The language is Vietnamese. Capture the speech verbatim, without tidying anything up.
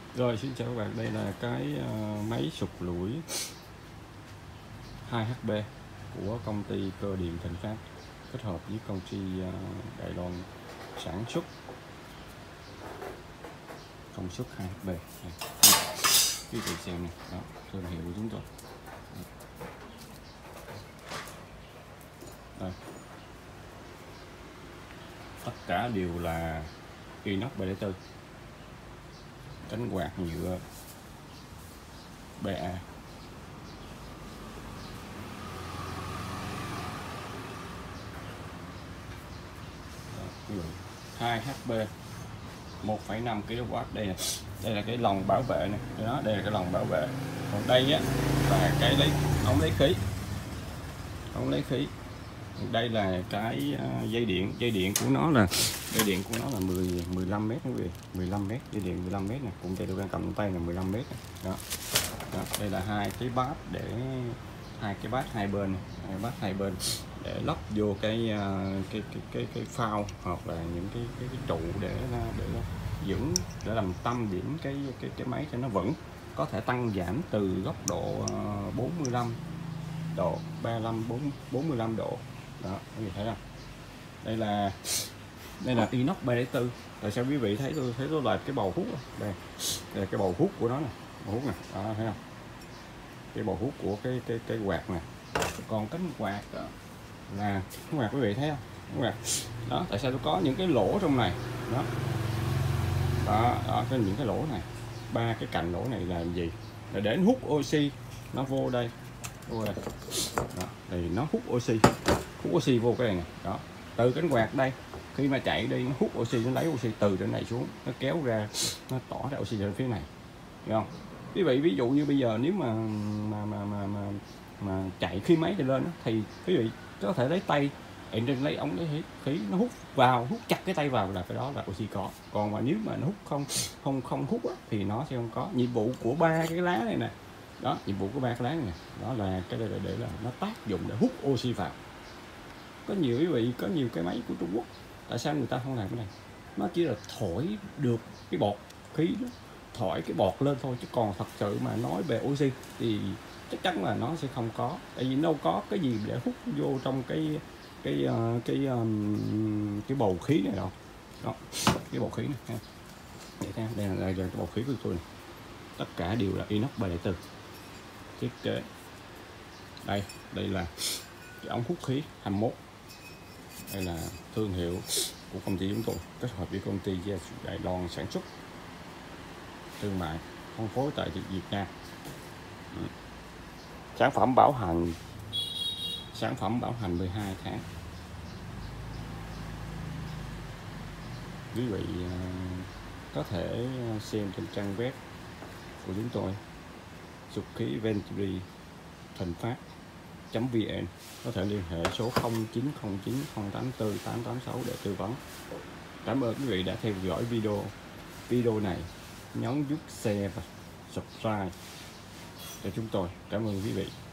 Rồi, xin chào các bạn, đây là cái uh, máy sụp lũi hai H P của công ty Cơ điện Thịnh Phát kết hợp với công ty uh, Đài Loan sản xuất công suất hai H P. Quý vị xem này, đó, thương hiệu của chúng tôi. Đây. Tất cả đều là inox ba không bốn, cánh quạt nhựa bê a. hai H P một phẩy năm ki lô oát. Đây là đây là cái lồng bảo vệ này, đó, đây là cái lồng bảo vệ. Còn đây á là cái lấy ống lấy khí, ống lấy khí. Đây là cái dây điện, dây điện của nó là dây điện của nó là mười mười lăm mét quý vị, mười lăm mét, dây điện mười lăm mét này, cùng tay tôi đang cầm tay là mười lăm mét này. Đó. Đó, đây là hai cái bát để hai cái bát hai bên này, hai bát hai bên để lắp vô cái cái cái cái cái phao hoặc là những cái cái, cái trụ để để dưỡng, để làm tâm điểm cái cái cái máy cho nó vững, có thể tăng giảm từ góc độ bốn mươi lăm độ, ba mươi lăm, bốn mươi lăm độ. Đó, quý vị thấy không? Đây là đây là inox ba không bốn. Tại sao quý vị thấy tôi thấy tôi là cái bầu hút đây, đây là cái bầu hút của nó này, bầu hút này, đó, thấy không? Cái bầu hút của cái cái cái quạt này. Còn cánh quạt đó, là cánh quạt quý vị thấy không? Cánh quạt đó, tại sao tôi có những cái lỗ trong này đó, đó, đó cái những cái lỗ này, ba cái cạnh lỗ này là gì? Là để hút oxy nó vô đây, vô đây. Đó, thì nó hút oxy, hút oxy vô cái này, này. Đó, từ cánh quạt đây khi mà chạy đi nó hút oxy, nó lấy oxy từ trên này xuống, nó kéo ra, nó tỏ ra oxy lên phía này, hiểu không? Quý vị ví dụ như bây giờ nếu mà mà mà mà mà, mà chạy khí máy đi lên đó, thì quý vị có thể lấy tay ở trên lấy ống lấy khí, khí nó hút vào, hút chặt cái tay vào là cái đó là oxy có. Còn mà nếu mà nó hút không không không hút á, thì nó sẽ không có. Nhiệm vụ của ba cái lá này nè, đó, nhiệm vụ của ba cái lá này đó là cái đây là để là nó tác dụng để hút oxy vào. Có nhiều quý vị, có nhiều cái máy của Trung Quốc, tại sao người ta không làm cái này? Nó chỉ là thổi được cái bọt khí đó, thổi cái bọt lên thôi, chứ còn thật sự mà nói về oxy thì chắc chắn là nó sẽ không có, tại vì đâu có cái gì để hút vô trong cái cái cái cái, um, cái bầu khí này đâu. Đó, cái bầu khí này, để xem đây là, đây là cái bầu khí của tôi này. Tất cả đều là inox ba không bốn thiết kế. Đây, đây là cái ống hút khí hai mươi mốt. Đây là thương hiệu của công ty chúng tôi kết hợp với công ty Đài Loan sản xuất, thương mại, phân phối tại Việt Nam. Ừ. Sản phẩm bảo hành sản phẩm bảo hành mười hai tháng. Quý vị uh, có thể xem trên trang web của chúng tôi, sụp khí Venturi Thịnh Phát chấm vn, có thể liên hệ số không chín không chín không tám tư tám tám sáu để tư vấn. Cảm ơn quý vị đã theo dõi video video này, nhấn nút share và subscribe cho chúng tôi. Cảm ơn quý vị.